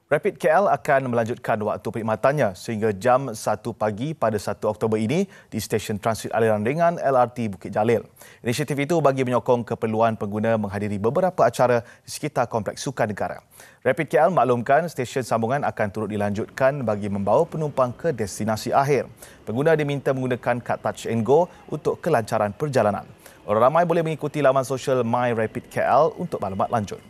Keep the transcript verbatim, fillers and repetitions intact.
Rapid K L akan melanjutkan waktu perkhidmatannya sehingga jam satu pagi pada satu Oktober ini di stesen transit aliran ringan L R T Bukit Jalil. Inisiatif itu bagi menyokong keperluan pengguna menghadiri beberapa acara di sekitar Kompleks Sukan Negara. Rapid K L maklumkan stesen sambungan akan turut dilanjutkan bagi membawa penumpang ke destinasi akhir. Pengguna diminta menggunakan kad Touch and Go untuk kelancaran perjalanan. Orang ramai boleh mengikuti laman sosial My Rapid K L untuk maklumat lanjut.